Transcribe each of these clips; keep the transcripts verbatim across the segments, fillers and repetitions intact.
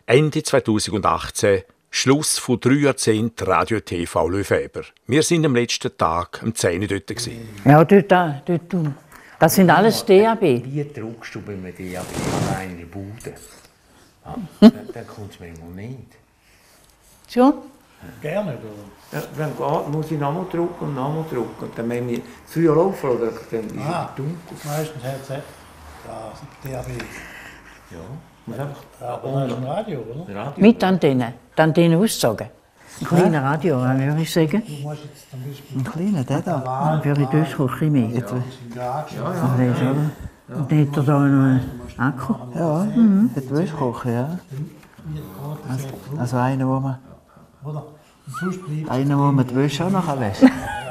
Ende zweitausendachtzehn, Schluss von drei Jahrzehnten Radio T V Lefebvre. Wir sind am letzten Tag um zehn Uhr dort. Ja, dort, dort. Das sind alles D A B. Wie druckst du bei einem D A B an einer Bude? Ja, dann dann kommt es mir immer nicht. Schon? Gerne, oder? Ja, dann geht, muss ich nochmal drucken und nochmal drucken. Und dann müssen wir früher laufen, oder dann ist Ah, es dunkel. meistens hat es ja, D A B. Ja, muss einfach Ja, aber das ist ein Radio, oder? Radio. Mit Antenne. Die Antenne ausgezogen. Ein kleiner Radio, würde ich sagen. Du musst jetzt zum Beispiel... Ein kleiner, der da. Für die Durchkochen mehr. Ja, ja. Ach, der ist oder? Und dann hat er da noch einen Akku. Ja, mhm. Der Durchkochen, ja. Also, also einer, wo man, Oder? Und sonst bleibt einer, wo man die Wäsche auch noch wäscht.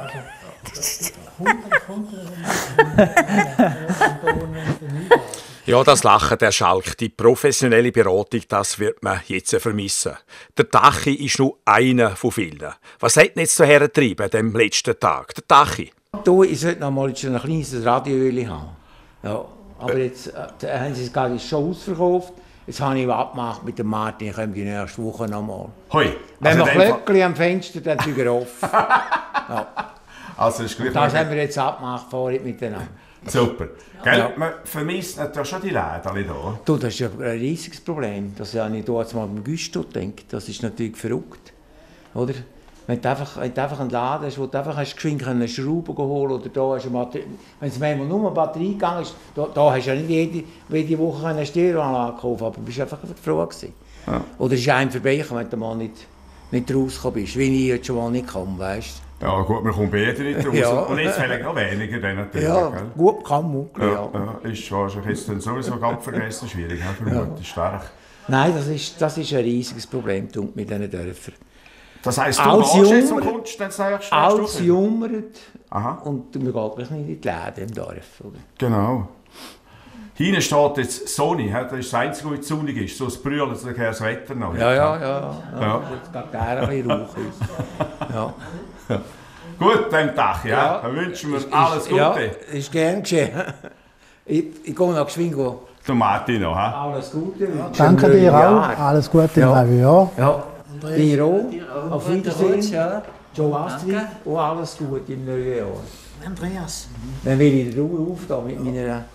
Ja, das Lachen der Schalk, die professionelle Beratung, das wird man jetzt vermissen. Der Tachi ist nur einer von vielen. Was hat ihn jetzt so hergetrieben, dem letzten Tag? Der Tachi? Da ist heute noch mal ein kleines Radio haben. Ja, aber jetzt äh, haben sie es gerade schon ausverkauft. Jetzt habe ich abgemacht mit dem Martin, ich komme die nächste Woche noch mal. Hoi. Wenn Also wir Glöckchen am Fenster, dann sind wir offen. Ja. Also ist gleich Das haben wir jetzt abgemacht, vorhin miteinander. Super. Gell? Ja. Man vermisst natürlich schon die Läden alle hier. Du, das ist ja ein riesiges Problem. Das habe ich jetzt mal beim Güsto gedacht. Das ist natürlich verrückt. Oder? Wenn du einfach, wenn du einfach einen Laden hast, wo du einfach hast geschwind eine Schraube holen oder da hast du eine Batterie, wenn es manchmal nur eine Batterie gegangen ist, da, da hast du ja nicht jede, jede Woche eine Stereoanlage gekauft, aber du bist einfach froh gewesen. Ja. Oder es ist einem vorbeigekommen, wenn du mal nicht, nicht rausgekommen bist, wie ich jetzt schon mal nicht komme, weißt du? Ja gut, man kommt beide nicht raus. Ja. Und jetzt vielleicht noch weniger dann natürlich. Ja, gell? gut kann man. Ja, Ja. ja. Ist wahrscheinlich jetzt dann sowieso ganz vergessen, schwierig, ja, vermutlich ja. Stark. Nein, das ist, das ist ein riesiges Problem mit diesen Dörfern. Das heisst, du Alles gehst jetzt Jummer- und kommst dann nächste Alles Woche? jummert Aha. und man geht gleich nicht in die Läden im Dorf. Oder? Genau. Hinten steht jetzt Sony, das ist das Einzige, was sonnig ist. So das Brüllen, das das Wetter noch. Ja, ja, ja. ja. Ja. Jetzt geht gerne ein bisschen Rauch aus. Ja. Gut, dem Tag, ja. Ja. Dann wünschen wir Ist- alles Gute. Ja, ist gern geschehen. Ich, ich gehe noch geschwind. gehen. Der Martin noch, ha? Alles Gute. Danke dir auch. Alles Gute im neuen Jahr. Ja, dir auch. Auf Wiedersehen. Ja. Joe Astrid. Und alles Gute im neuen Jahr. Andreas. Dann will ich die Ruhe aufgehen mit meiner...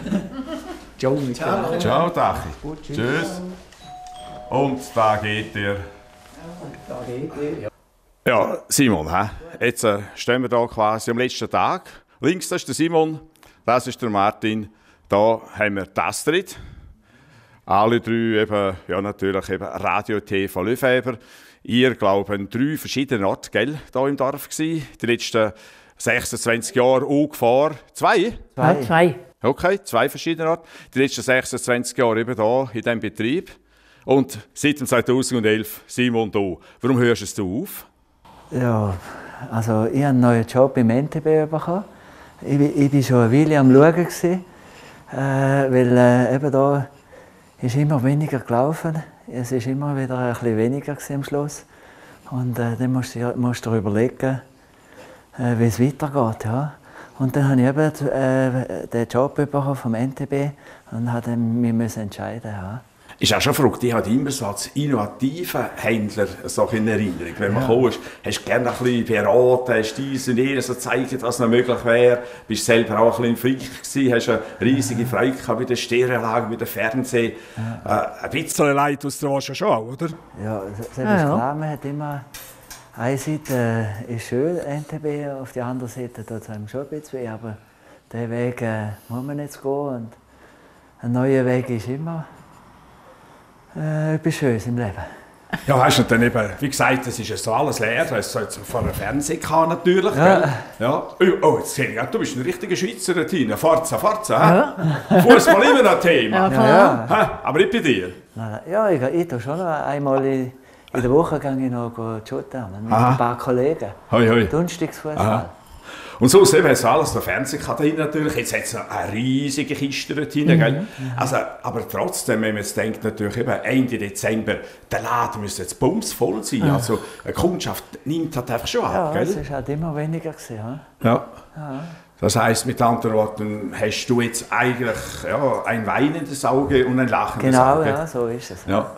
Joe mit der... Ciao, Tachi. Gut, tschüss. Tschüss. Und da geht ihr. Da geht ihr. Ja, Simon, he? jetzt äh, stehen wir hier quasi am letzten Tag. Links das ist der Simon, das ist der Martin. Da haben wir die Astrid. Alle drei eben, ja natürlich eben Radio T V Lefebvre. Ihr, glaube ich, an drei verschiedenen Orten, gell, hier im Dorf gewesen. Die letzten sechsundzwanzig Jahre ungefähr. Zwei? Ja, zwei. Okay, zwei verschiedene Orte. Die letzten sechsundzwanzig Jahre eben hier in diesem Betrieb. Und seit dem zweitausendelf, Simon, du. Warum hörst du auf? Ja, also ich habe einen neuen Job im N T B bekommen. Ich, ich war schon eine Weile am Schauen, gewesen, äh, weil äh, eben da ist immer weniger gelaufen. Es ist immer wieder ein bisschen weniger am Schluss. Und äh, dann musst du, musst du dir überlegen, äh, wie es weitergeht. Ja. Und dann habe ich eben äh, den Job bekommen vom N T B und musste mich müssen entscheiden. Ja. Ist auch schon verrückt. Ich habe immer so als innovativen Händler so in Erinnerung. Wenn man ja. kommst, hast du gerne ein bisschen beraten, hast dies und jenes so gezeigt, was noch möglich wäre. Bist selber auch ein bisschen freundlich gewesen, hast eine riesige Freude gehabt mit der Stereoanlage, mit dem Fernsehen. Ja. Äh, ein bisschen Leid aus der Wasche schon, oder? Ja, das ist Ja, ja. klar. Man hat immer... Eine Seite äh, ist schön, N T B, auf der anderen Seite tut es einem schon ein bisschen weh, aber den Weg äh, muss man jetzt gehen. Und ein neuer Weg ist immer äh, etwas Schönes im Leben. Ja, weißt du, und dann eben, wie gesagt, das ist ja so alles leer, du hast jetzt vor einem Fernsehen gehabt, natürlich. Ja. Gell? Ja. Oh, jetzt sehe ich, du bist ein richtiger Schweizer, Tina. Forza, Forza. Ja. Fußball immer ein Thema. Ja, Ja, Ha, aber nicht bei dir. Nein, nein. Ja, ich, ich tue schon noch einmal in, in der Woche gehe ich noch shooten mit Aha. ein paar Kollegen. Hoi, hoi. Donnerstagsfußball. Aha. Und so eben hast du alles der Fernsehen drin natürlich. Jetzt hat es eine riesige Kiste dort drin, gell? Also, aber trotzdem, wenn man jetzt denkt, natürlich eben Ende Dezember, der Laden müsste jetzt bumsvoll sein. Ja. Also eine Kundschaft nimmt halt einfach schon ab, Ja, gell? es ist halt immer weniger gewesen, ja. Ja. Das heisst, mit anderen Worten, hast du jetzt eigentlich ja, ein weinendes Auge und ein lachendes Genau, Auge. ja, so ist es. Ja.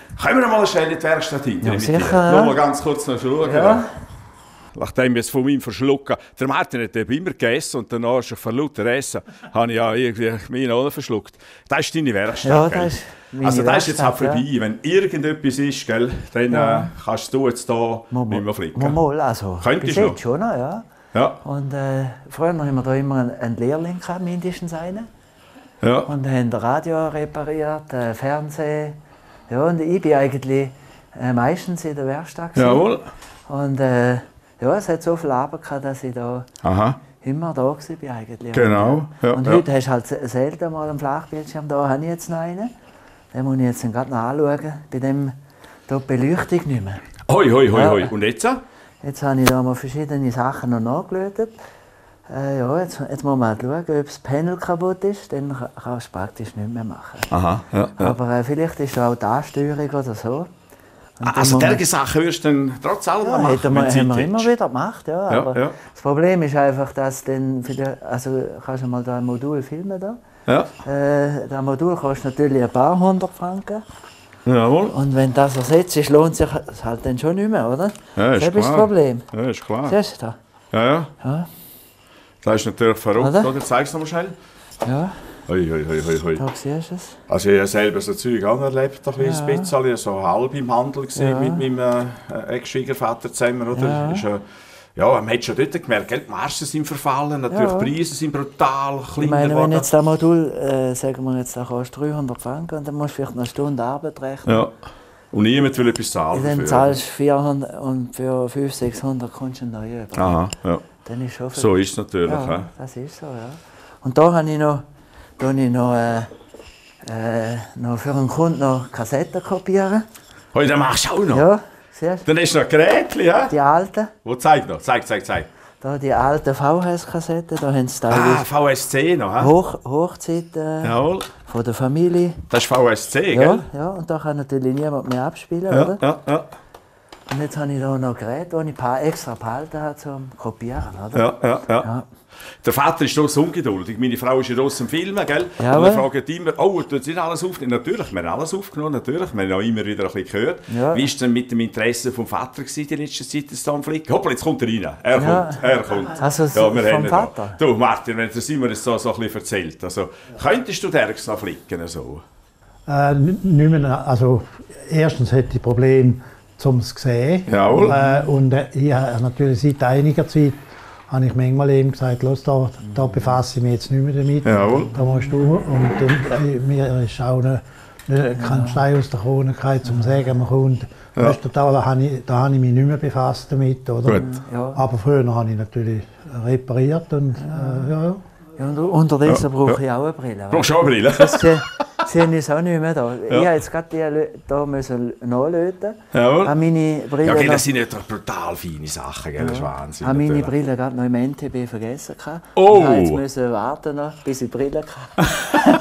Können wir mal schnell in die Werkstatt hinter? Ja, sicher. Nur mal ganz kurz noch schauen. Ja. Nachdem ich es von meinem verschlucken, der Martin hat eben immer gegessen und danach schon vor lauter Essen, habe ich ja irgendwie meine auch verschluckt. Das ist deine Werkstatt, Ja, gell? das ist meine Also das ist jetzt halt Werkstatt, vorbei. ja. Wenn irgendetwas ist, gell, dann Ja. äh, kannst du jetzt hier nicht mehr flicken. Mal, also, Könntest bis du noch? jetzt schon noch, ja. Ja, Und äh, früher haben wir da immer einen, einen Lehrling gehabt, mindestens einen. ja. Und haben Radio repariert, äh, Fernsehen. Ja, und ich bin eigentlich äh, meistens in der Werkstatt gewesen. Jawohl. Und äh, ja, es hat so viel Arbeit gehabt, dass ich da Aha. immer da war bin eigentlich. Genau, ja, und ja. heute hast du halt se- selten mal einen Flachbildschirm. Da habe ich jetzt noch einen. Den muss ich jetzt gerade noch anschauen. Bei dem da die Beleuchtung nicht mehr. Hoi, hoi, hoi, Ja. hoi. Und jetzt? Jetzt habe ich da mal verschiedene Sachen noch nachgeschaut. Äh, ja, jetzt, jetzt muss man halt schauen, ob das Panel kaputt ist. Dann ka- kannst du praktisch nicht mehr machen. Aha, ja, ja. Aber äh, vielleicht ist da auch die Ansteuerung oder so. Und dann Also muss man- derge Sachen wirst du dann trotz allem Ja, noch machen, hätten wir, wenn du haben wir Zeit immer hättest. wieder gemacht, ja. Ja, aber ja. Das Problem ist einfach, dass dann, für die, also kannst du mal da ein Modul filmen da. Ja, Äh, das Modul kostet natürlich ein paar hundert Franken. jawohl. Und wenn das ersetzt ist, lohnt sich es halt dann schon nicht mehr, oder? Ja, ist das ist das klar. Problem. Ja, ist klar. Siehst du da? Ja, ja. Ja. Das ist natürlich verrückt, Oder? oder? Zeig's noch mal schnell. Ja, Hoi, hoi, hoi, hoi, hoi. da siehst du es. Also ich habe selber so Zeug auch noch erlebt, ein bisschen, ein bisschen, so halb im Handel gewesen, Ja. mit meinem äh, Ex-Schwiegervater zusammen, oder? Ja. Ist, äh, ja, man hat schon dort gemerkt, gell, die Margen sind verfallen, natürlich Ja. die Preise sind brutal Ich kleiner meine, wenn geworden. jetzt das Modul, äh, sagen wir jetzt, das kostet dreihundert Franken und dann musst du vielleicht noch eine Stunde Arbeit rechnen. Ja. Und niemand will etwas zahlen Dann dafür. zahlst du vierhundert und für fünfhundert, sechshundert kommst du neu über. Aha, ja. Dann ist schon viel. So ist es natürlich. Ja, hä? das ist so, ja. Und da habe ich noch, da habe ich noch, äh, äh, noch für einen Kunden noch Kassetten kopieren. Hoi, das machst du auch noch. Ja, siehst du? Dann ist noch ein Gerät, ja? Die alten, Wo zeig noch? Zeig, zeig, zeig. da die alten V H S-Kassetten, da haben sie Ah, teilweise V S C noch, hä? Hoch, Hochzeit äh, Jawohl. von der Familie. Das ist V S C, Ja, gell? ja, und da kann natürlich niemand mehr abspielen, Ja, oder? ja, ja. Und jetzt habe ich da noch Geräte, die ich paar extra behalten habe zum Kopieren, oder? Ja, ja, ja. Ja. Der Vater ist draussen ungeduldig. Meine Frau ist ja draussen im Filmen, gell? Ja, und er aber- fragt immer, oh, tut sie nicht alles aufnehmen? Natürlich, wir haben alles aufgenommen, natürlich. Wir haben auch immer wieder ein bisschen gehört. Ja. Wie war es denn mit dem Interesse vom Vater gewesen, die letzte Zeit, das da am Flicken? Hoppla, jetzt kommt er rein. Er Ja. kommt, er kommt. Also ja, vom wir haben ihn Vater? Da. Du, Martin, wenn der Simon das so, so ein bisschen erzählt, also, könntest du dergs noch flicken? So? Äh, n- nicht mehr, also erstens hätte ich Probleme zum sehen. Jawohl. Äh, und äh, ich habe natürlich seit einiger Zeit habe ich manchmal eben gesagt, los, da, da befasse ich mich jetzt nicht mehr damit. Jawohl. Da musst du. Und dann, äh, mir ist auch eine, eine, kein Stein aus der Krone gefallen, zum sagen, man kommt. Ja. Weißt du, da, da habe ich, da habe ich mich nicht mehr befasst damit. Oder? Gut. Ja. Aber früher habe ich natürlich repariert und äh, ja, ja. Ja, und unterdessen Ja, brauche ja. ich auch eine Brille. Brauchst du auch eine Brille? Sie, sie haben es auch nicht mehr da. Ich habe jetzt gerade die lö- da müssen nachlöten. Jawohl. Habe meine Brille Ja, gell, noch, das sind nicht brutal feine Sachen, gell? Das ist Wahnsinn. habe meine natürlich. Brille gerade noch im N T B vergessen. gehabt. Oh. Und habe jetzt müssen warten, noch, bis ich die Brille hatte.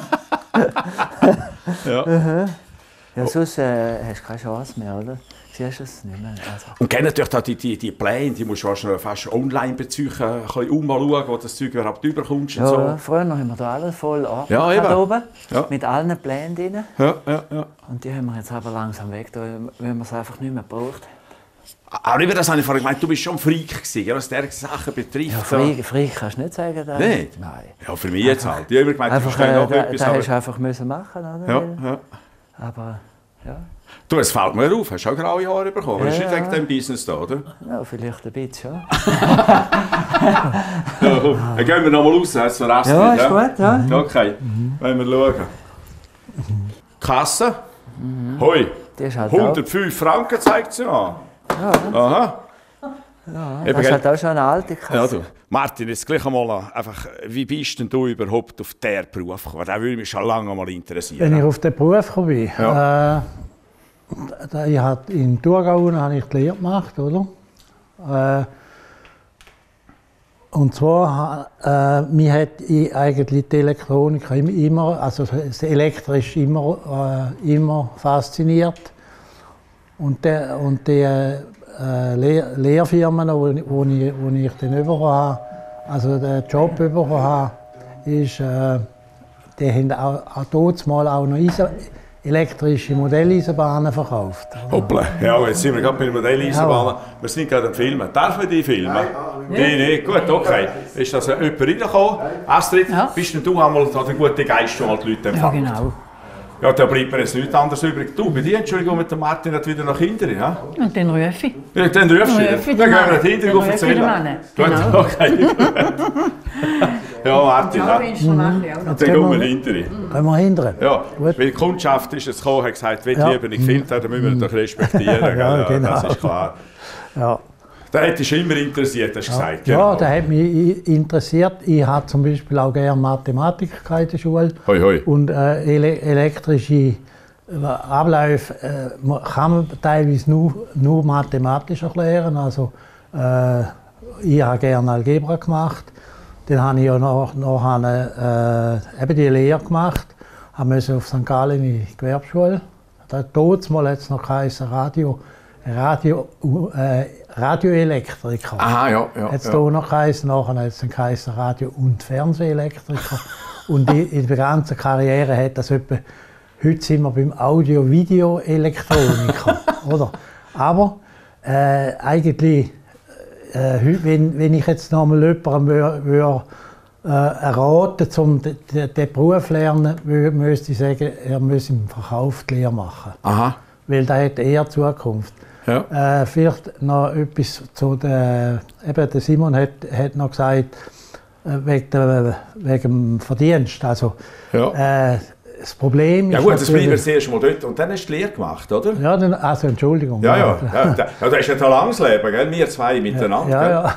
Ja. Ja, sonst äh, hast du keine Chance mehr, oder? Siehst du es nicht mehr. Also. Und dann natürlich da die, die, die Pläne, die musst du wahrscheinlich fast online beziehen, ein bisschen umschauen, wo das Zeug überhaupt überkommst und Ja, so. früher haben wir da alles voll Ordner Ja, gehabt eben. oben, Ja. mit allen Plänen drin. Ja, ja, ja. Und die haben wir jetzt aber langsam weg, da, weil man es einfach nicht mehr braucht. Aber über das habe ich vorhin gemeint, du bist schon ein Freak gewesen, gell, was diese Sachen betrifft. Ja, Freak, Freak kannst du nicht sagen. Da. Nicht? Nein. Ja, für mich jetzt halt. Ich habe immer gemeint, du Einfach, verstehst äh, auch da, etwas. da Aber, hast du einfach müssen machen, oder? ja, Weil- ja. Aber ja, Du, es fällt mir auf, hast du auch graue Haare bekommen? Ja, Das ist nicht ja. wegen deinem Business da, oder? ja, vielleicht ein bisschen, ja. Ja, komm, dann gehen wir noch mal raus, hast du verrastet. Ja, ist gut, ja. Okay, wollen wir schauen. Kasse. Hoi, Die ist halt auch, hundertfünf Franken zeigt sie an. Aha. Eben, das ist gell? halt auch schon eine alte Ja, Kasse. du. Martin, jetzt gleich einmal einfach, wie bist denn du überhaupt auf diesen Beruf gekommen? Das würde mich schon lange mal interessieren. Wenn ich auf den Beruf gekommen bin, Ja. äh, da- ich hab in Thurgau habe ich die Lehre gemacht, oder? Äh, und zwar, äh, mich hat ich eigentlich die Elektronik immer, also das Elektrisch immer, äh, immer fasziniert. Und, der, und die äh, Lehr Lehrfirmen, wo, wo, ich, wo ich dann bekommen habe, also den Job bekommen habe, ist, äh, die haben auch, auch dort mal auch noch Isa elektrische Modelleisenbahnen verkauft. Hoppla, ja, jetzt sind wir gerade bei den Modelleisenbahnen. Wir sind gerade am Filmen. Darf man die filmen? Nein, nein, nicht. Gut, okay. Ist das jemand reingekommen? Astrid, Ja. bist denn du einmal der gute Geist, der mal die Leute Ja, empfängt? genau. Ja, da bleibt mir jetzt nichts anderes übrig. Du, bei dir, Entschuldigung, mit dem Martin hat wieder nach hinten, ja? Und dann rufe ich. Ja, dann rufst du Dann wieder. rufe ich Dann den gehen wir Mann. nach hinten Dann und rufe ich den erzählen. Mann. Gut, Genau. okay. Ja, Martin, ja. ist schon auch noch. Dann gehen wir hinter. Können wir hindern? Ja, Gut. weil die Kundschaft ist jetzt gekommen, hat gesagt, wenn Ja. lieber nicht gefilmt haben, dann müssen wir das respektieren. gell? Ja, Ja, genau. Das ist klar. Ja. Das hat dich immer interessiert, hast du gesagt. Ja, genau. das hat mich interessiert. Ich habe zum Beispiel auch gerne Mathematik in der Schule. Hoi, hoi. Und äh, ele elektrische äh, Abläufe äh, ma- kann man teilweise nur, nur mathematisch erklären. Also, äh, ich habe gerne Algebra gemacht. Dann habe ich ja noch, noch eine, äh, eben die Lehre gemacht. Ich musste auf Sankt Gallen in die Gewerbeschule. Da mal hat es noch geheißen Radio, Radio, äh, Radioelektriker. Aha, ja. ja, Hat es ja. hier noch geheißen, nachher hat es dann geheißen Radio- und Fernsehelektriker. Und in, in der ganzen Karriere hat das etwa, heute sind wir beim Audio-Video-Elektroniker, oder? Aber äh, eigentlich, äh, heute, wenn, wenn ich jetzt noch mal jemandem wür, wür, äh, erraten, um den, den, den Beruf zu lernen, wür, müsste ich sagen, er müsse im Verkauf die Lehre machen. Aha. Weil da hat eher Zukunft. Ja. Äh, vielleicht noch etwas zu der, eben der Simon hat, hat noch gesagt, äh, wegen, der, wegen dem Verdienst. Also, Ja. äh, das Problem Ja ist gut, das bleiben wir natürlich- das erste Mal dort. Und dann hast du die Lehre gemacht, oder? Ja, dann, also Entschuldigung. Ja, ja. ja, da, ja das ist ein langes Leben, gell? Wir zwei miteinander. Ja,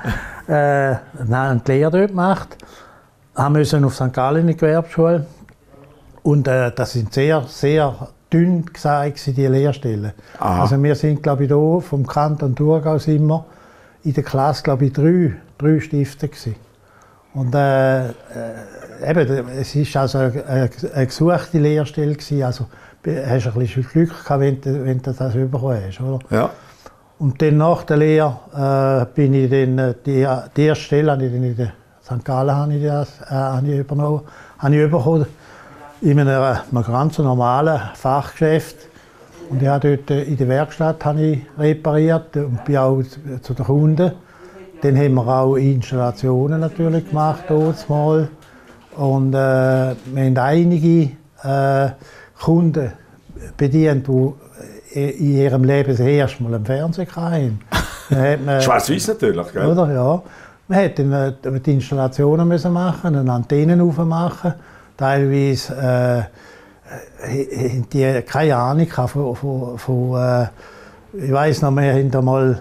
ja. äh, dann haben die Lehre dort gemacht, haben müssen auf Sankt Gallen in die Gewerbeschule. Und äh, das sind sehr, sehr dünn gesagt, die Lehrstellen. Aha. Also wir sind, glaube ich, hier vom Kanton Thurgau sind wir in der Klasse, glaube ich, drei, drei Stifte gewesen. Und äh, äh, eben, es war also eine, eine gesuchte Lehrstelle gewesen. Also be- hast ein bisschen Glück gehabt, wenn du, wenn du das bekommen hast, oder? Ja. Und dann nach der Lehre äh, bin ich dann, äh, die, die erste Stelle habe ich dann in der Sankt Gallen habe ich das, äh, habe ich übernommen, habe ich bekommen, in einem, einem ganz normalen Fachgeschäft. Und ich habe dort äh, in der Werkstatt habe ich repariert und bin auch zu- zu den Kunden. Dann haben wir auch Installationen natürlich gemacht, dort mal. Und äh, wir haben einige äh, Kunden bedient, die in ihrem Leben das erste Mal einen Fernseher hatten. Dann hat man- Schwarz-Weiß natürlich, gell? oder? Ja. Man musste dann äh, die Installationen müssen machen, eine Antennen aufmachen. Teilweise äh, haben die keine Ahnung von, von, von äh, ich weiss noch, wir haben da mal,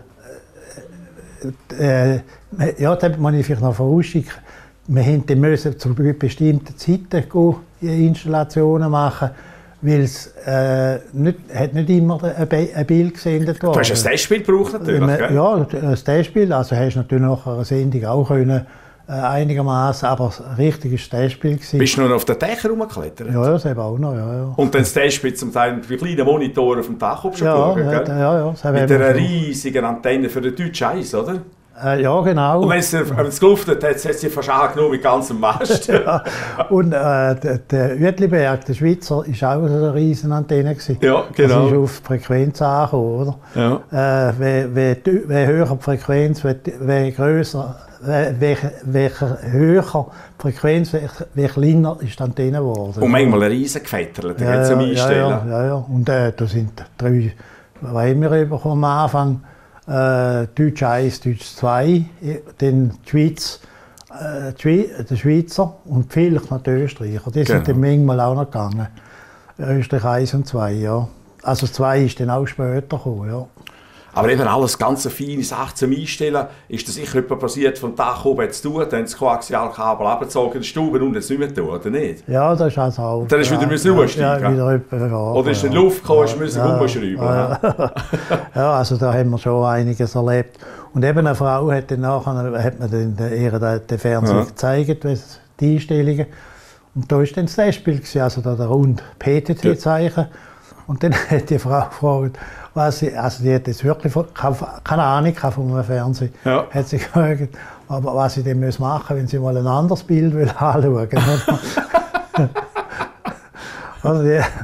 äh, äh, ja, da muss ich vielleicht noch vorausschicken, wir haben dann müssen zu bestimmten Zeiten gehen, die Installationen machen, weil es äh, nicht, hat nicht immer ein, Bi- ein Bild gesendet worden. Du hast ein Testspiel gebraucht natürlich, Wenn gell? man- Ja, ein Testspiel. Also hast du natürlich nach einer Sendung auch können, äh, einigermaßen, aber ein richtiges Testspiel gewesen. Bist du noch auf den Dächern rumgeklettert? Ja, ja, das haben wir auch noch, ja, ja. Und dann das Testspiel zum Teil mit kleinen Monitoren auf dem Dach schon Ja, geschaut, ja, gell? ja, ja, das haben Mit wir einer schon. riesigen Antenne für den deutschen Eis, oder? Äh, ja, genau. Und wenn es wenn es geluftet hat, hat es sie fast angenommen mit ganzem Mast. Ja. Und äh, der, der Uetliberg, der Schweizer, war auch so eine riesen Antenne gewesen. Ja, genau. Das ist auf die Frequenz angekommen, oder? Ja. Äh, je, je, dü- je höher die Frequenz, je, je grösser, je, je, je höher die Frequenz, je, je kleiner ist die Antenne geworden. Und manchmal ein riesen Gefetter, da geht es am ja, Einstellen. ja, ja, ja. Und äh, da sind drei, was haben wir bekommen am Anfang? Äh, Deutsch eins, Deutsch zwei, dann die Schweiz, äh, die Schwe der Schweizer und vielleicht noch die Österreicher. Die sind Genau. dann manchmal auch noch gegangen. Österreich eins und zwei, ja. Also zwei ist dann auch später gekommen, ja. Aber eben alles ganz feine Sachen zum Einstellen. Ist das sicher etwas passiert, vom Dach oben zu tun, dann das Koaxialkabel abgezogen, die Stube unten nicht mehr tun, oder nicht? Ja, das ist also auch... Dann ist wieder müssen umsteigen. Ja, wieder etwa, ja, Oder ist in ja. die Luft gekommen, ist müssen Ja, umschrauben? ja, ja. Ja, also da haben wir schon einiges erlebt. Und eben eine Frau hat dann nachher, hat mir dann ihr den, den Fernseher Ja. gezeigt, was- die Einstellungen. Und da war dann das Testspiel, gewesen, also da der rund P T T-Zeichen. Und dann hat die Frau gefragt, was sie, also die hat jetzt wirklich von- keine, keine Ahnung gehabt von einem Fernseher. Ja. Hat sie gefragt, aber was sie denn machen muss, wenn sie mal ein anderes Bild will anschauen will. Also die,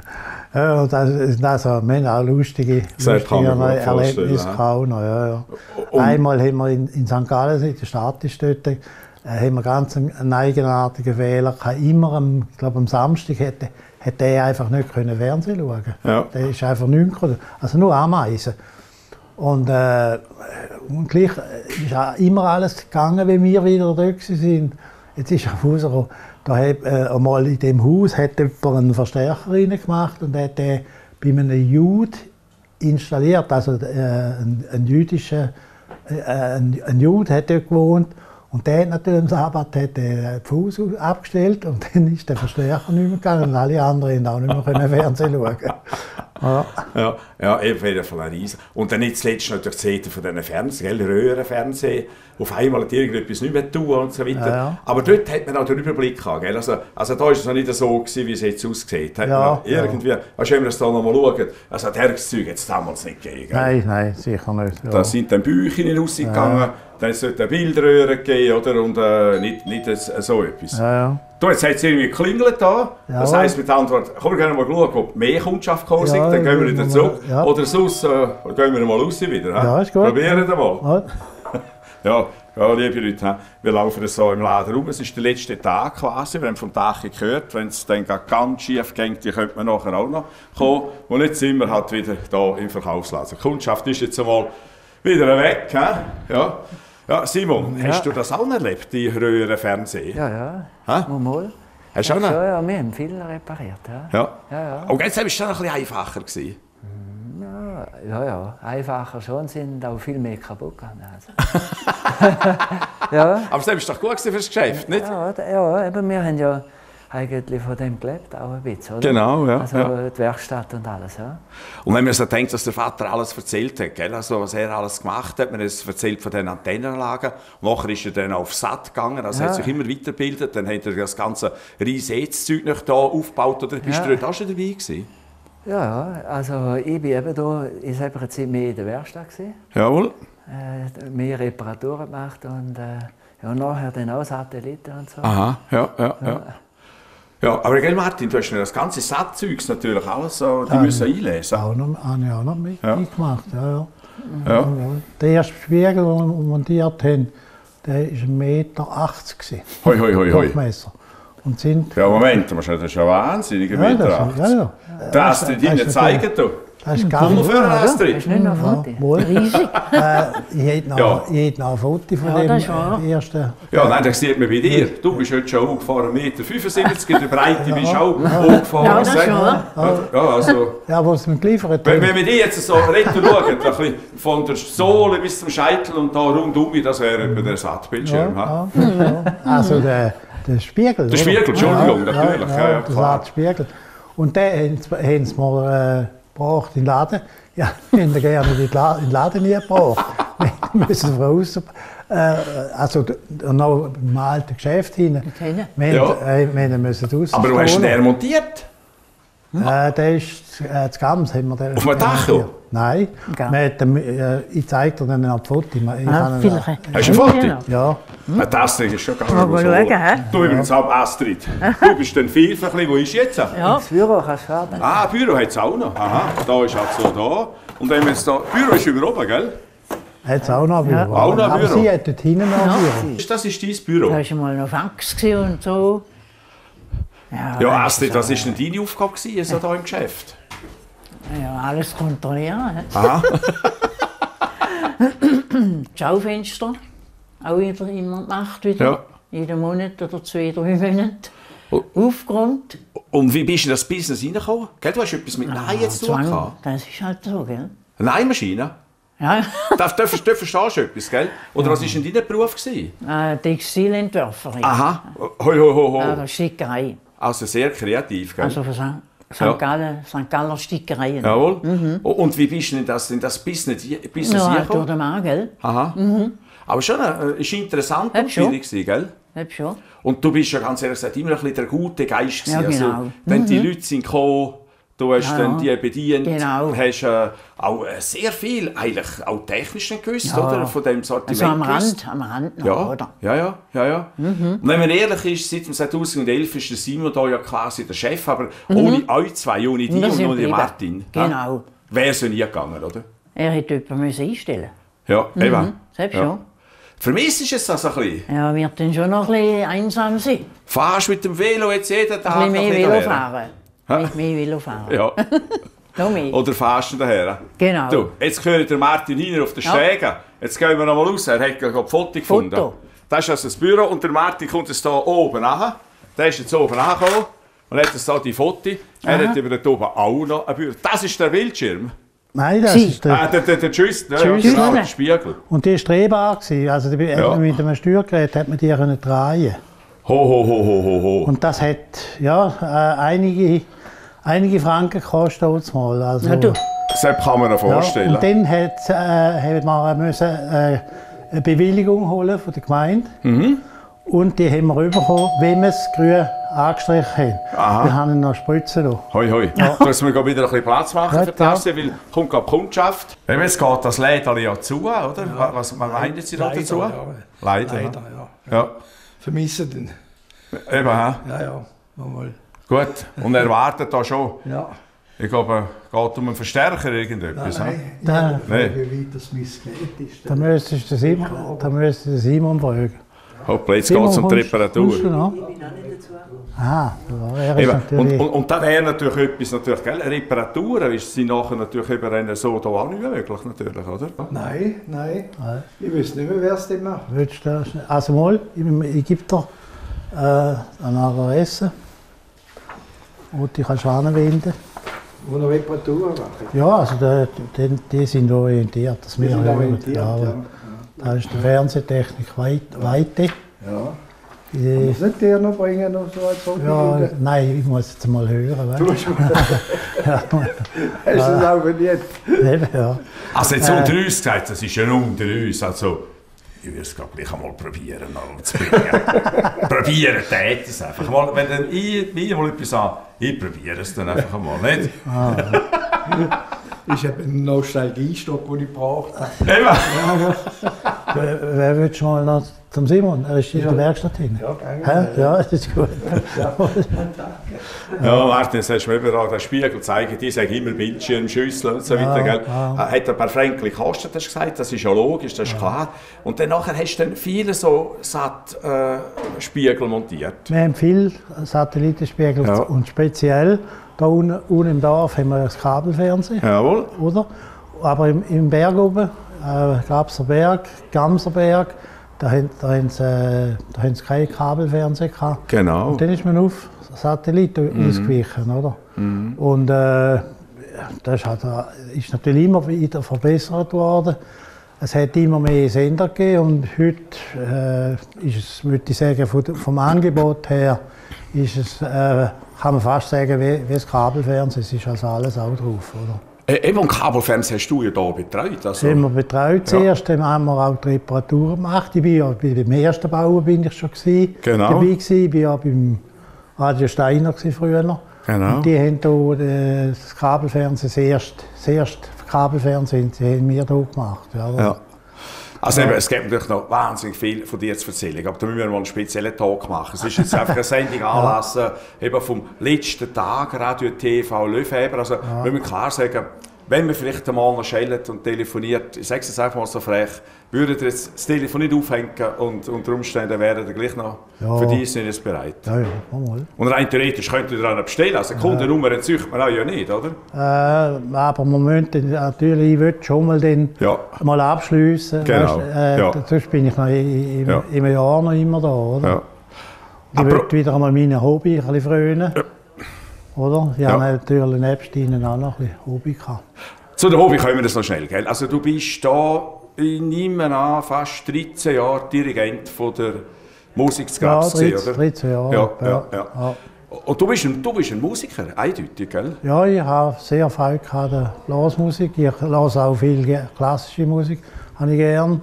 Ja, das ist also, wir haben auch lustige, lustige Erlebnisse gehabt. Ja, ja. Einmal haben wir in, in Sankt Gallen, in der Stadt ist dort, äh, haben wir ganz einen, einen eigenartigen Fehler gehabt. Immer am, ich glaube, am Samstag hätte, hätte er einfach nicht können Fernsehen schauen können. Ja. Der ist einfach nicht gekommen. Also nur Ameisen. Und, äh, und gleich ist auch immer alles gegangen, wie wir wieder da waren. Jetzt ist er rausgekommen. Da hat, äh, einmal in diesem Haus hat jemand einen Verstärker reingemacht und hat den bei einem Jude installiert. Also äh, ein, ein jüdischer äh, ein, ein Jude hat dort gewohnt. Und der hat natürlich am Sabbat hat den Fuß abgestellt und dann ist der Verstärker nicht mehr gegangen und alle anderen auch nicht mehr Fernsehen schauen. Ja, ja, ja, auf jeden Fall ein Riesen. Und dann nicht zuletzt natürlich die Zeiten von diesen Fernsehen, Röhrenfernsehen. Auf einmal hat irgendetwas nicht mehr tun und so weiter. Ja, ja. Aber dort hat man auch den Überblick gehabt. Gell? Also, also da war es noch nicht so gewesen, wie es jetzt aussieht. Hat ja, irgendwie, ja. Weißt du, wenn wir das da noch mal schauen, also das Zeug hat es damals nicht gegeben. Gell? Nein, nein, sicher nicht. Ja. Da sind dann Bücher rausgegangen, ja. Dann sollte eine Bildröhre geben, oder? Und äh, nicht, nicht so etwas. Ja, ja. Du, jetzt hat es irgendwie geklingelt da. Ja. Das heisst mit der Antwort, komm, wir gerne mal schauen, ob mehr Kundschaft gekommen ja, dann gehen wir wieder zurück. Ja. Oder sonst äh, gehen wir mal raus wieder. Ja, ist gut. Probieren wir mal. Ja. Ja, liebe Leute, wir laufen so im Laden rum. Es ist der letzte Tag quasi. Wir haben vom Tag gehört, wenn es dann ganz schief geht, die könnte man nachher auch noch kommen. Und jetzt sind wir halt wieder hier im Verkaufsladen. Die Kundschaft ist jetzt einmal wieder weg. He? Ja. Ja, Simon, ja. Hast du das auch erlebt, die Röhrenfernsehen? Ja, ja. Ha? Mal. Hast du auch noch? Ja, ja, wir haben viel repariert. Ja. Ja. Ja, ja. Und jetzt war es dann ein bisschen einfacher gewesen. Ja, ja, ja, einfacher schon, sind auch viel mehr kaputt gegangen. Also. Ja. Aber das war doch gut für das Geschäft, nicht? Ja, ja, eben, wir haben ja eigentlich von dem gelebt, auch ein bisschen, oder? Genau, ja. Also ja. die Werkstatt und alles, ja. Und wenn man so denkt, dass der Vater alles erzählt hat, gell? Also was er alles gemacht hat, man hat es erzählt von den Antennenanlagen, nachher ist er dann auf S A T gegangen, also ja. Hat sich immer weitergebildet, dann hat er das ganze riesen noch da aufgebaut, oder bist ja. Du dort auch schon dabei gewesen? Ja, also ich bin eben da in selber Zeit mehr in der Werkstatt gewesen. Jawohl. Äh, mehr Reparaturen gemacht und äh, ja, nachher dann auch Satelliten und so. Aha, ja, ja, ja. ja. Ja, aber gell Martin, du hast ja das ganze S A T-Zeugs natürlich alles so, die ja, müssen einlesen. Auch noch, habe ich auch noch mitgemacht, ja. Ja. Ja. Ja. Der erste Spiegel, den wir montiert haben, der war ein Meter achtzig. Hoi, hoi, hoi, hoi. Und sind ja, Moment, das ist ja wahnsinnig, ein Meter achtzig. Ja, ja. Das hast du dir zeigen, du. Das ist ganz für Astrid. Hast du nicht noch ein Foto? Ja, riesig. äh, ich hätte noch, ja. ich noch ein Foto von ja, dem ersten. Ja, nein, das sieht man bei dir. Du bist heute schon hochgefahren, eins Komma fünfundsiebzig Meter, die Breite bist du auch hochgefahren. Ja, das schon. Ja, ja, also, ja, was wir geliefert haben. Wenn, wenn wir die jetzt so retour schauen, von der Sohle bis zum Scheitel und da rundum, das wäre etwa der S A T-Bildschirm. Ja, ja, ja. Also der, der Spiegel. Der Spiegel, Entschuldigung, ja, natürlich. Ja, ja, ja, der S A T-Spiegel. Und den haben sie mal äh, gebracht in den Laden. Ja, wir hätten gerne in den Laden nie gebracht. Wir müssen raus. Äh, also noch im alten Geschäft hin. Wir, ja. äh, wir müssen raus. Aber du hast den montiert? Äh, der ist äh, zu Gams. Haben wir den auf dem Dach? Ja. Nein. Wir hatten, äh, ich zeige dir dann ein Foto. Ich ah, hast du ein Foto? Ja. Hm? Das ist schon gar nicht so. Schauen, du übrigens auch Astrid. Du bist dann viel für ein bisschen. Wo ist jetzt? Ja. Das Büro kannst du haben. Ah, Büro hat es auch noch. Aha, da ist halt so da. Und wenn wir jetzt da... Büro ist über oben, gell? Hat es auch noch ein Büro. Ja. Auch noch ein Büro. Aber sie hat dort hinten noch ein Büro. Das ist dein Büro? Da war mal noch Fax und so. Ja, ja Astrid, was war denn deine Aufgabe gewesen, so da im Geschäft? Ja, alles kontrollieren. Aha. Schaufenster, auch wieder immer gemacht, wieder. Ja. Jeden Monat oder zwei, drei Monate. Oh. Aufgeräumt. Und wie bist du in das Business reingekommen? Gell, du hast etwas mit Nein jetzt zu tun. Das ist halt so, gell? Eine Nähmaschine? Ja. Da verstehst du etwas, gell? Oder ja. Was war denn dein Beruf? Äh, Textilentwerferin. Aha. Hoi, hoi, hoi, hoi. Äh, Stickerei. Also sehr kreativ, gell? Also für Sankt Gallen, Sankt Galler Stickereien. Jawohl. Mhm. Und wie bist du in das, in das Business, Business ja, durch den Mann, gell? Aha. Mhm. Aber schon, es ist interessant und schwierig, gell? Hab schon. Und du bist ja ganz ehrlich gesagt immer ein bisschen der gute Geist gewesen. Ja, genau. Also, wenn mhm. die Leute sind gekommen, Du hast Ja, dann die bedient, genau. hast äh, auch äh, sehr viel, eigentlich auch technisch nicht gewusst, Ja. oder? Von dem Sortiment Also am gewusst. Rand, am Rand noch, Ja, oder? ja, ja, ja, ja. Mhm. Und wenn man ehrlich ist, seit dem zweitausendelf ist der Simon da ja quasi der Chef, aber ohne euch zwei, ohne dich Wir und sind ohne geblieben. Martin, Genau. wäre es ja nie gegangen, oder? Er hätte jemanden müssen einstellen Ja, müssen. eben. Mhm, selbst ja. schon. Vermisst du es das ein bisschen? Ja, wird dann schon noch ein bisschen einsam sein. Fahrst mit dem Velo jetzt jeden Tag Ein bisschen mehr Velo daher? fahren. Mit mehr Velo fahren. Ja. Noch mehr. Oder fahrst du daher? Genau. Du, jetzt hören der Martin Hiner auf den Ja. Stegen. Jetzt gehen wir noch mal raus. Er hat gerade ein Foto gefunden. Foto. Das ist also das Büro und der Martin kommt jetzt hier oben an. Der ist jetzt oben angekommen und hat jetzt hier die Foto. Er Aha. hat über dort oben auch noch ein Büro. Das ist der Bildschirm. Nein, das Sie. ist der. Ah, der, der, der Tschüss, ne? Tschüss. Ja, genau, der Tschüss. Spiegel. Und die war drehbar. Gewesen. Also die, Ja. mit einem Steuergerät hat man die können drehen. Ho, ho, ho, ho, ho, ho. Und das hat ja, äh, einige, einige Franken gekostet. damals Mal. Also, Ja, du. Das kann man sich ja, vorstellen. und dann hat, äh, haben wir müssen, äh, eine Bewilligung holen von der Gemeinde. Mhm. Und die haben wir bekommen, wenn wir es grün angestrichen haben. Aha. Wir haben ihn noch spritzen lassen. Hoi, hoi. Ja. Da müssen wir wieder ein bisschen Platz machen Gut, für die Tasse, weil kommt gerade die Kundschaft. Eben, jetzt geht das Läden ja zu, oder? Was, was meinen Sie da Leider, dazu? ja. Leider. Leider, ja. Ja. Vermissen den. Eben, hä? Ja, ja. Mal. Gut. Und er wartet da schon. Ja. Ich glaube, es geht um einen Verstärker irgendetwas. hä? Nein, Da, Nein. wie weit das Missgerät ist. da müsstest du den Simon, da müsstest du den Simon fragen. Hoppla, jetzt geht es um die kommst- kommst du Reparatur. noch? Ah, ja, er ist Eben. natürlich... Und, und, und da wäre natürlich etwas, natürlich, gell? Reparaturen ist, sind nachher natürlich eben so da auch nicht mehr möglich, natürlich, oder? Nein, nein. Ich weiß nicht mehr, wer es denn macht. Willst du das? Also mal, ich, ich gebe dir äh, eine Adresse, wo du kannst anwenden. Wo noch Reparaturen machen. Ja, also die, die, die sind orientiert, dass wir sind hören. orientiert, Ja, ja. Da ist die Fernsehtechnik weit, Weite. Ja. Die, Muss nicht der noch bringen, noch so als ja, Hobby? nein, ich muss jetzt mal hören. Weißt? Du hast Ja, es auch verdient. eben, ja. Also jetzt unter uns gesagt, das ist ja nur unter uns. Also, ich würde es glaube gleich einmal probieren, noch zu bringen. Probieren, tät es einfach mal. Wenn dann ich mir mal etwas an, ich probiere es dann einfach einmal, nicht? Ich habe einen Nostalgiestopp, den ich brauche. Eben. Wer, wer willst du mal noch zum Simon? Er ist in der Werkstatt hin. Ja, gerne. Hä? Ja, das ist gut. Ja, Martin, das hast du mir eben da den Spiegel zeigen, die sagen immer Bildschirm, Schüssel und so weiter. Gell? Hat ein paar Franken gekostet, hast du gesagt, das ist ja logisch, das ist klar. Und dann nachher hast du dann viele so satt äh, Spiegel montiert. Wir haben viele Satellitenspiegel Ja. und speziell da unten, unten im Dorf haben wir das Kabelfernsehen, Jawohl. oder? Aber im, im Berg oben, äh, Grabser Berg, Gamserberg, da haben, da haben sie, äh, da haben sie kein Kabelfernsehen gehabt. Genau. Und dann ist man auf Satelliten ausgewichen, oder? Und äh, das ist, halt, äh, ist natürlich immer wieder verbessert worden. Es hat immer mehr Sender gegeben und heute äh, ist es, würde ich sagen, von, vom Angebot her ist es, äh, kann man fast sagen, wie, wie das Kabelfernsehen. Es ist also alles auch drauf, oder? Äh, eben, und Kabelfernsehen hast du ja hier betreut. Also. Das haben wir betreut zuerst, dann haben wir auch die Reparaturen gemacht. Ich bin ja bei dem ersten Bauer bin ich schon gewesen, Genau. dabei gewesen. Ich war ja beim Radio Steiner gewesen früher. Genau. Und die haben hier äh, das Kabelfernsehen, das erste, das erste Kabelfernsehen, das haben wir hier gemacht. Ja, Ja. Also eben, es gibt natürlich noch wahnsinnig viel von dir zu erzählen, aber da müssen wir mal einen speziellen Talk machen. Es ist jetzt einfach eine Sendung anlassen, eben vom letzten Tag, Radio T V Löfeber. Also ja. Müssen wir klar sagen, wenn man vielleicht einmal noch schellt und telefoniert, ich sage es jetzt einfach mal so frech, würdet ihr jetzt das Telefon nicht aufhängen und unter Umständen wären ihr gleich noch Ja. für dich sind bereit. ja, ja, mal. Und rein theoretisch könnt ihr dann bestellen, also Kundennummer entzieht man auch ja nicht, oder? Äh, aber man müsste natürlich, ich würde schon mal, den Ja. mal abschliessen. Genau, Weißt, äh, ja. Sonst bin ich noch im, im, Ja. im Jahr noch immer da. Oder? Ja. Ich Aber- würde wieder einmal meine Hobby ein bisschen frönen. Oder? Ich Ja. habe natürlich nebst ihnen auch noch ein bisschen Hobby gehabt. Zu der Hobby kommen wir das noch schnell, gell? Also du bist da, ich nehme an, fast dreizehn Jahre Dirigent von der Musik zu Ja, Grabsee, dreizehn, oder? dreizehn Jahre. Ja, ja, ja. ja. Und du bist, ein, du bist ein Musiker, eindeutig, gell? Ja, ich habe sehr viel gehabt, der Blasmusik. Ich lasse auch viel ge- klassische Musik, habe ich gern.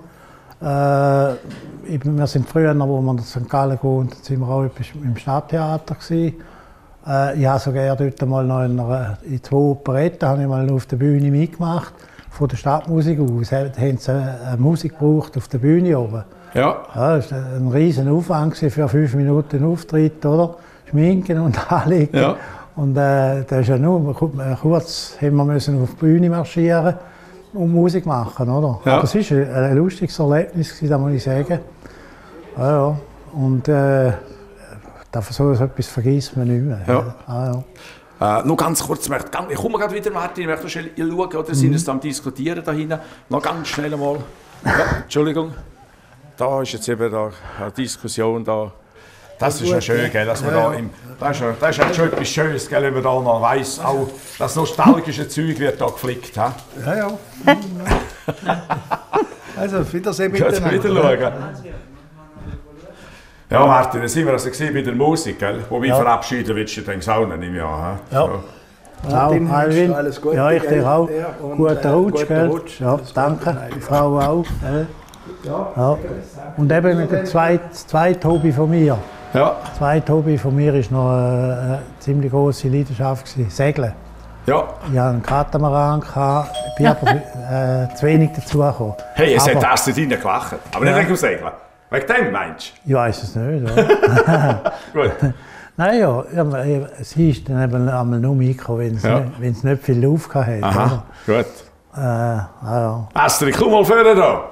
Äh, ich, wir sind früher, wo wir in Sankt Gallen gewohnt haben, sind wir auch etwas im Stadttheater gewesen. Äh, ich habe sogar dort mal noch in, einer, in zwei Operetten habe ich mal auf der Bühne mitgemacht, von der Stadtmusik aus. Da haben sie eine Musik gebraucht auf der Bühne oben. Ja. Ja, das war ein riesen Aufwand für fünf Minuten Auftritt, oder? Schminken und anlegen. Ja. Und äh, das ist ja nur kurz, haben wir müssen auf die Bühne marschieren und Musik machen, oder? Ja. Aber es war ein, ein lustiges Erlebnis, das muss ich sagen. Ja, ja. Und äh, so etwas vergisst man nicht mehr. Ja. Ja, ja. Äh, noch ganz kurz, ich komme gerade wieder, Martin, ich möchte schnell schauen, oder sind mhm. am Diskutieren da hinten. Noch ganz schnell mal. Ja, Entschuldigung. Da ist jetzt eben da eine Diskussion da. Das ist ja schön, gell, dass man ja. da im, das ist ja, das ist ja schon etwas Schönes, gell, wenn man da noch weiss, auch das nostalgische Zeug wird da geflickt. He? Ja, ja. Also, auf Wiedersehen miteinander. Wieder schauen. Ja, Martin, dann sind wir also bei der Musik, gell? Wobei ja. verabschieden willst du den Saunen im Jahr. He? Ja. So. Martin, ja, alles Gute. Ja, ich dir auch. Guter Rutsch, gell? Rutsch. Ja, danke, die Frau auch. Gell? Ja. Ja. Und eben das zweite, zweite Hobby von mir. Ja. Das zweite Hobby von mir war noch eine, eine ziemlich große Leidenschaft, Segeln. Ja. Ich hatte einen Katamaran, ich bin aber äh, zu wenig dazu gekommen. Hey, es hat das nicht reingelacht, aber nicht wegen dem Segeln. Wegen dem meinst du? Ich weiß es nicht. Ja. Gut. Nein, ja, es ist dann eben einmal nur mitgekommen, wenn es ja. nicht viel Luft hatte. Aha, oder? Gut. Äh, ja. Astrid, komm mal vorne da.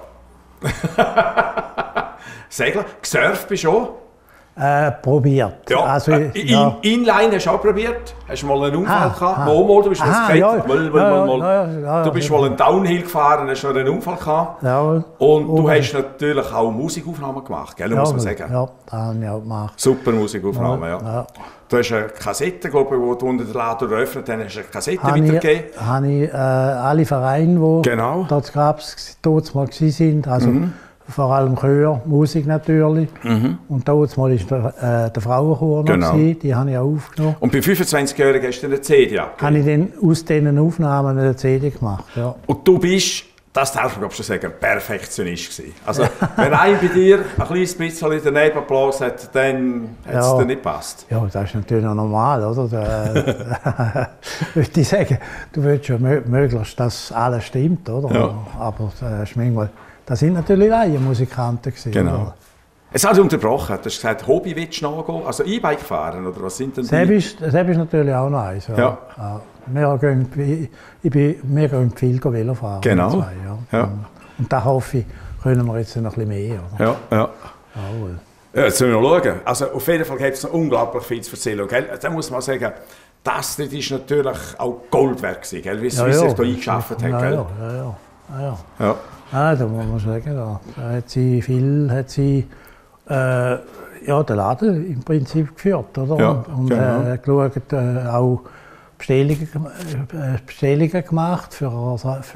Segeln, gesurft bist du auch? Äh, probiert. Ja. Also, äh, ja. in, Inline hast du auch probiert? Hast du mal einen Unfall ah, gehabt? Ah. Mal, mal, du bist ah, was ja, mal, mal, ja, mal, ja, ja, ja, Du bist ja. mal einen Downhill gefahren, hast schon einen Unfall gehabt. Ja. Und du okay. hast natürlich auch Musikaufnahmen gemacht, gell, ja, muss man sagen. Ja, das habe ich auch gemacht. Super Musikaufnahmen, ja. ja. Du hast eine Kassette, glaube ich, die du unter den Laden eröffnet hast, hast du eine Kassette habe weitergegeben. Ich, habe ich äh, alle Vereine, die genau. dort gab es, dort mal waren, also mhm. vor allem Chör, Musik natürlich. Mhm. Und dort mal war der, äh, der Frauenchor noch, genau. gewesen, die habe ich auch aufgenommen. Und bei fünfundzwanzigjährigen hast du eine C D abgegeben? Habe ich dann aus diesen Aufnahmen eine C D gemacht, ja. Und du bist, das darf man schon sagen, Perfektionist gewesen. Also, wenn einer bei dir ein kleines bisschen daneben geblasen hat, dann hat es ja. dir nicht gepasst. Ja, das ist natürlich noch normal, oder? Da, würde ich sagen, du willst ja möglichst, dass alles stimmt, oder? Ja. Aber das ist manchmal, das sind natürlich Laienmusikanten gewesen. Genau. Oder? Es hat unterbrochen. Du hast gesagt, Hobby willst du nachgehen? Also E-Bike fahren, oder was sind denn die? Das ist, ist natürlich auch noch eins. Ja. Ja. Ja. Wir gehen, ich bin, wir gehen viel Velo fahren. Genau. Zwei, ja. Ja. Und, und da hoffe ich, können wir jetzt noch ein bisschen mehr. Oder? Ja, ja. Jawohl. Ja, jetzt müssen wir noch schauen. Also auf jeden Fall gibt es noch unglaublich viel zu erzählen. Gell? Da muss man sagen, das ist natürlich auch Gold wert gewesen, gell? Wie es ja, sich ja. da eingeschafft hat. Ja, gell? ja, ja, ja. ja. ja. Ah, da muss man sagen, da, da hat sie viel, hat sie äh, ja, den Laden im Prinzip geführt, oder? Ja, und und genau. äh, geschaut, äh, auch Bestellungen, äh, Bestellungen gemacht für,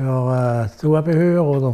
für äh, Zubehör oder,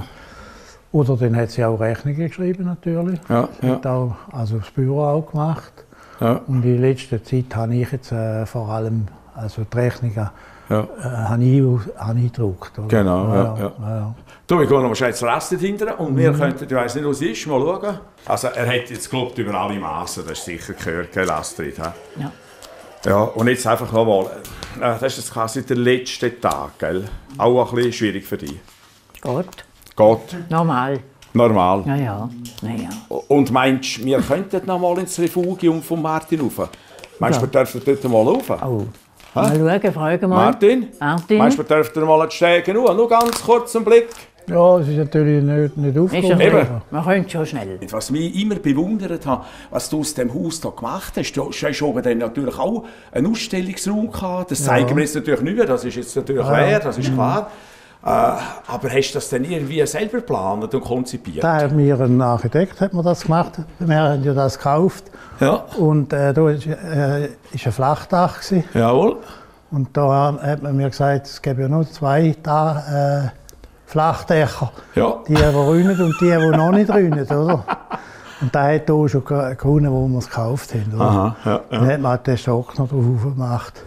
oder dann hat sie auch Rechnungen geschrieben natürlich. Ja, sie ja. hat auch, also das Büro auch gemacht. Ja. Und in letzter Zeit habe ich jetzt äh, vor allem also die Rechnungen ja. äh, habe ich, habe ich gedruckt. Oder? Genau, ja, ja, ja. ja. Du, wir gehen noch schnell zu Rest hinterher und wir mhm. könnten, ich weiss nicht, was es ist, mal schauen. Also er hat jetzt gelobt über alle Massen, das ist sicher gehört, gell, Astrid? He? Ja. Ja, und jetzt einfach nochmal, äh, das ist jetzt quasi der letzte Tag, gell? Auch ein bisschen schwierig für dich. Gut. Geht. Normal. Normal. Ja, ja. ja, ja. Und meinst du, wir könnten noch mal ins Refugium von Martin rauf? Meinst du, ja. wir dürfen dort mal rauf? Oh. Ha? Mal schauen, fragen mal. Martin? Martin? Meinst du, wir dürfen mal die Stege rauf? Nur ganz kurz einen Blick. Ja, es ist natürlich nicht, nicht aufgekommen. Man könnte schon schnell. Was mich immer bewundert hat, was du aus dem Haus hier gemacht hast, du hast oben dann natürlich auch einen Ausstellungsraum gehabt. Das zeigen ja. wir jetzt natürlich nicht mehr, das ist jetzt natürlich ja. leer, das ist klar. Äh, aber hast du das dann irgendwie selber geplant und konzipiert? Da hat mir ein Architekt hat mir das gemacht. Wir haben ja das gekauft. Ja. Und äh, da war äh, ist ein Flachdach gewesen. Jawohl. Und da hat man mir gesagt, es gäbe ja nur zwei da, äh, Flachdächer. Ja. Die, die rühren und die, die noch nicht rühren, oder? Und da hat hier schon gewonnen, wo wir es gekauft haben. Oder? Aha, ja, ja. Dann hat man den Stock noch drauf gemacht.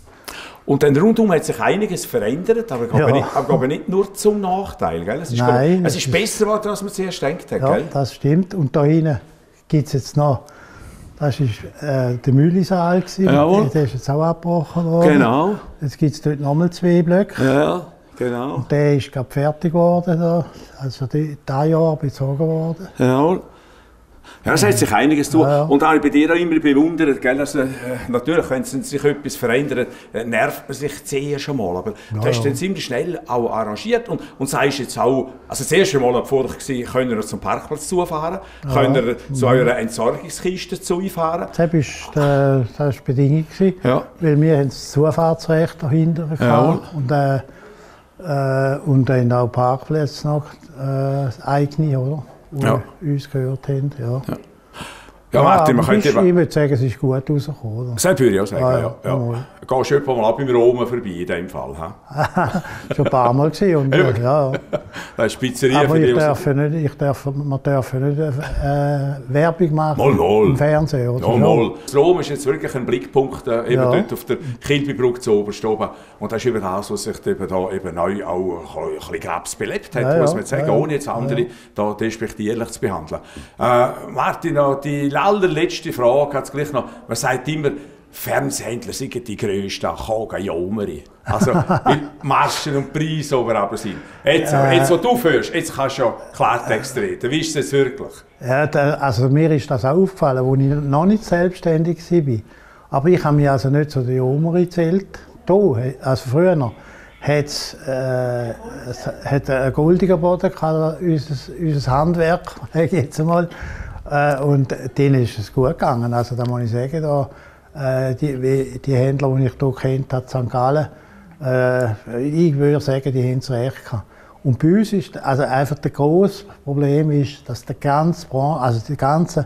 Und dann rundum hat sich einiges verändert, aber, ja. nicht, aber nicht nur zum Nachteil. Gell? Es ist, Nein, es ist besser geworden, als man zuerst gedacht hat. Ja, gell? Das stimmt. Und da hinten gibt es jetzt noch Das war äh, der Müllisaal. Jawohl. Der ist jetzt auch abgebrochen worden. Genau. Jetzt gibt es dort nochmal zwei Blöcke. Ja, genau. Und der ist gerade fertig geworden, da. Also dieses Jahr bezogen worden. Jawohl. Ja, es hat sich einiges tun. Ja, ja. Und auch bei dir auch immer bewundert, gell? Also, äh, natürlich, wenn sich etwas verändert, äh, nervt man sich zuerst schon mal. Aber Ja, du hast ja. dann ziemlich schnell auch arrangiert und, und sagst jetzt auch, also das erste Mal war ich, können wir zum Parkplatz zufahren, Ja. können wir zu eurer Entsorgungskiste zufahren. Das war die Bedingung, Ja. weil wir haben das Zufahrtsrecht dahinter Ja. und, äh, äh, und dann auch Parkplätze noch äh, eigene, oder? Die Ja. uns gehört haben. Ja. Ja. Ja, Martin, man aber könnte ist, eben... ich würde sagen, es ist gut rausgekommen. Oder? Das würde ich auch sagen, Ja, ja. ja, ja. mal. Gehst du etwa mal ab im Rom vorbei, in dem Fall. He? Schon ein paar Mal gesehen. Und, Eben. ja, ja. Das ist Pizzeria Aber für ich dich. darf nicht, ich darf, man darf nicht äh, Werbung machen Mal, mal. im Fernsehen. Oder? Ja, mal. Das Rom ist jetzt wirklich ein Blickpunkt, äh, eben Ja. dort auf der Kilbybrücke zu oberst oben. Und das ist eben das, was sich eben da eben neu auch ein bisschen Krebs belebt hat, Ja, muss ja. man jetzt sagen, Ja, ja. ohne jetzt andere da despektierlich zu behandeln. Äh, Martin, noch die allerletzte Frage hat es gleich noch. Man sagt immer, Fernsehhändler sind die grössten Kagajomeri. Also, weil Maschen und Preise oben aber sind. Jetzt, Äh. jetzt, wo du führst, jetzt kannst du ja Klartext reden. Wie ist das wirklich? Ja, da, also mir ist das auch aufgefallen, als ich noch nicht selbstständig war. Aber ich habe mich also nicht zu den Omeri gezählt. Da, also früher noch, hat's, äh, es hat ein goldiger Boden gehabt, unser, unser Handwerk, sage ich jetzt einmal. Äh, und denen ist es gut gegangen. Also da muss ich sagen, da, äh, die, wie- die Händler, die ich hier kennt habe, Sankt Gallen, äh, ich würde sagen, die haben es recht gehabt. Und bei uns ist also einfach das grosse Problem ist, dass der ganze Branche, also die ganze,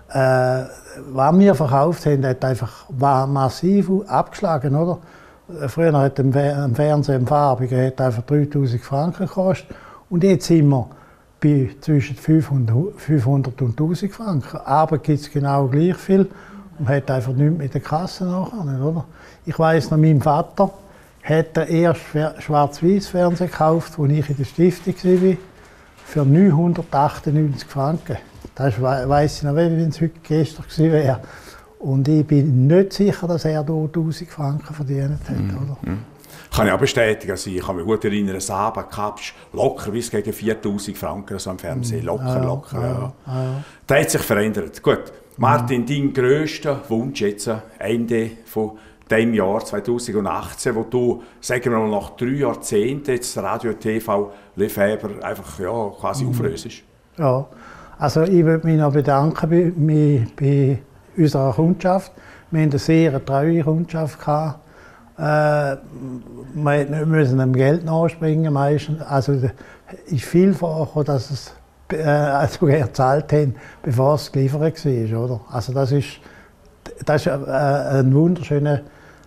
äh, was wir verkauft haben, hat einfach war massiv abgeschlagen, oder? Früher hat ein Fernseher im Farbigen hat einfach dreitausend Franken gekostet und jetzt sind wir bei zwischen fünfhundert und tausend Franken. Aber gibt es genau gleich viel und hat einfach nichts mit der Kasse nachher, oder? Ich weiss noch, mein Vater hat den ersten Schwarz-Weiß-Fernseher gekauft, als ich in der Stiftung war, für neunhundertachtundneunzig Franken. Das weiss ich noch, wenn es heute gestern gewesen wäre. Und ich bin nicht sicher, dass er hier tausend Franken verdient hat. Oder? Kann ich auch bestätigen. Also ich kann mich gut erinnern, Saba, Kapsch, locker bis gegen viertausend Franken so am Fernsehen. Locker, locker. Ja, ja. Das hat sich verändert. Gut, Martin, dein grösster Wunsch jetzt, Ende von dem Jahr zweitausendachtzehn, wo du, sagen wir mal, nach drei Jahrzehnten jetzt Radio T V Lefebvre einfach ja, quasi mhm. auflöst? Ja, also ich würde mich noch bedanken bei, bei, bei unserer Kundschaft. Wir hatten eine sehr treue Kundschaft gehabt. Äh, wir müssen dem Geld nachspringen meistens. Also es ist viel vorgekommen, dass es äh, also gezahlt haben, bevor es geliefert war. Oder? Also das ist, das ist äh, ein wunderschöner,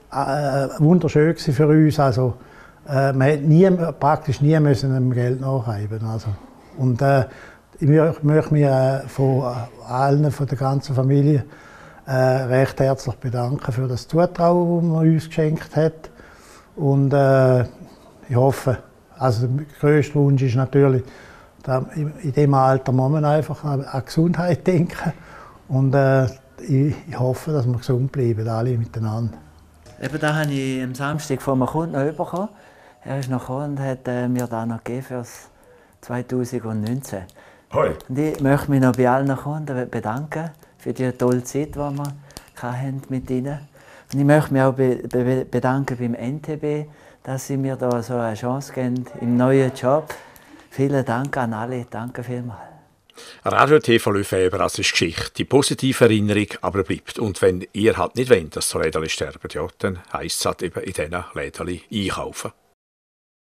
äh, wunderschön für uns. Also, äh, man hat nie, praktisch nie müssen dem Geld nachreiben. Also, und äh, ich möchte mich äh, von allen, von der ganzen Familie, äh, recht herzlich bedanken für das Zutrauen, das man uns geschenkt hat. Und äh, ich hoffe, also der grösste Wunsch ist natürlich, da in diesem Alter muss man einfach an Gesundheit denken. Und äh, ich, ich hoffe, dass wir gesund bleiben, alle miteinander. Eben, da habe ich am Samstag von einem Kunden noch bekommen. Er ist noch gekommen und hat äh, mir das noch gegeben für das zweitausendneunzehn. Hoi. Und ich möchte mich noch bei allen Kunden bedanken für die tolle Zeit, die wir hatten mit ihnen. Und ich möchte mich auch be be bedanken beim N T B, dass sie mir da so eine Chance geben im neuen Job. Vielen Dank an alle. Danke vielmals. Radio T V Lefebvre, das ist Geschichte. Die positive Erinnerung aber bleibt. Und wenn ihr halt nicht wollt, dass so Läden sterben, ja, dann heisst es halt eben in diesen Läden einkaufen.